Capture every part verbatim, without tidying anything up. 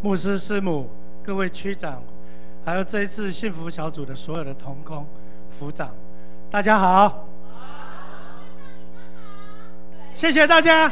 牧师师母、各位区长，还有这一次幸福小组的所有的同工、辅长，大家好！谢谢大家。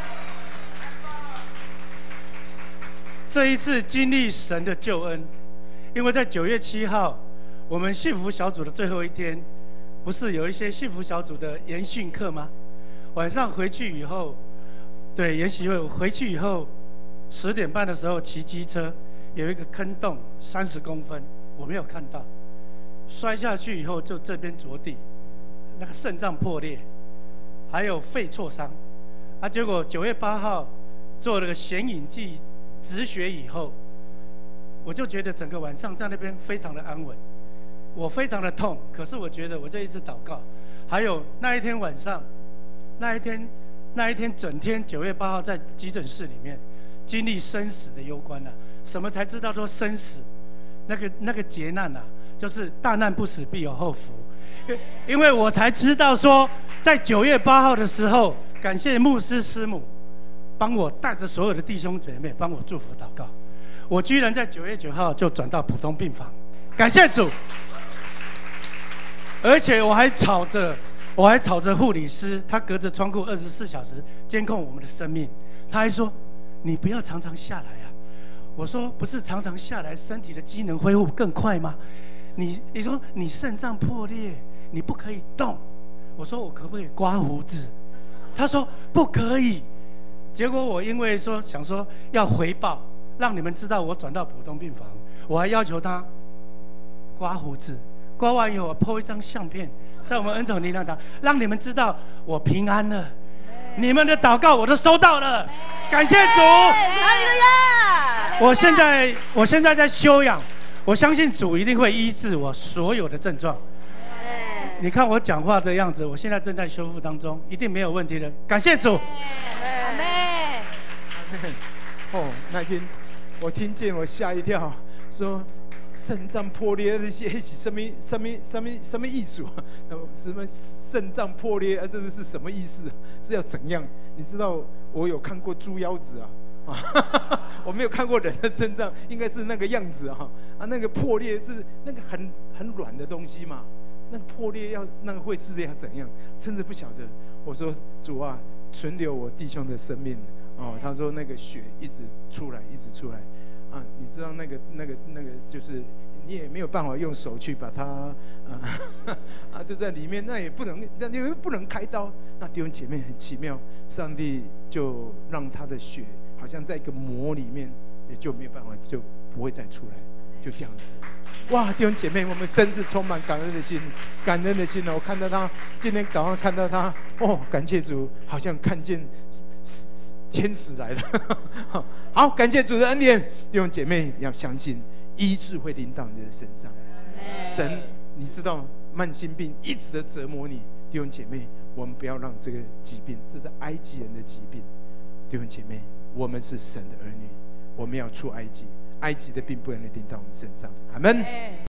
这一次经历神的救恩，因为在九月七号，我们幸福小组的最后一天，不是有一些幸福小组的研训课吗？晚上回去以后，对研习会回去以后，十点半的时候骑机车，有一个坑洞三十公分，我没有看到，摔下去以后就这边着地，那个肾脏破裂，还有肺挫伤，啊，结果九月八号做了个显影剂止血以后，我就觉得整个晚上在那边非常的安稳，我非常的痛，可是我觉得我就一直祷告，还有那一天晚上。那一天，那一天整天九月八号在急诊室里面经历生死的攸关啊，什么才知道说生死，那个那个劫难啊，就是大难不死必有后福。因为我才知道说，在九月八号的时候，感谢牧师师母帮我带着所有的弟兄姐妹帮我祝福祷告，我居然在九月九号就转到普通病房，感谢主，而且我还吵着。我还吵着护理师，他隔着窗户二十四小时监控我们的生命。他还说：“你不要常常下来啊！”我说：“不是常常下来，身体的机能恢复更快吗？你你说你肾脏破裂，你不可以动。”我说：“我可不可以刮胡子？”他说：“不可以。”结果我因为说想说要回报，让你们知道我转到普通病房，我还要求他刮胡子。刮完以后，我 po 一张相片。在我们恩宠力量堂，让你们知道我平安了。你们的祷告我都收到了，感谢主。我现在我现在在休养，我相信主一定会医治我所有的症状。你看我讲话的样子，我现在正在修复当中，一定没有问题的。感谢主。 阿门。 哦，那天我听见，我吓一跳，说。肾脏破裂，那些什么什么什么什么艺术？什么肾脏破裂啊？这是是什么意思？是要怎样？你知道我有看过猪腰子啊，啊，我没有看过人的肾脏，应该是那个样子啊。啊，那个破裂是那个很很软的东西嘛，那个破裂要那个会是要怎样？真的不晓得。我说主啊，存留我弟兄的生命哦。他说那个血一直出来，一直出来。啊，你知道那个、那个、那个，就是你也没有办法用手去把它啊啊，就在里面，那也不能，那因为不能开刀。那弟兄姐妹很奇妙，上帝就让他的血好像在一个膜里面，也就没有办法，就不会再出来，就这样子。哇，弟兄姐妹，我们真是充满感恩的心，感恩的心哦！我看到他今天早上看到他，哦，感谢主，好像看见。天使来了，好，感谢主的恩典。弟兄姐妹要相信，医治会临到你的身上。神，你知道慢性病一直的折磨你，弟兄姐妹，我们不要让这个疾病，这是埃及人的疾病。弟兄姐妹，我们是神的儿女，我们要出埃及，埃及的病不能临到我们身上。阿们。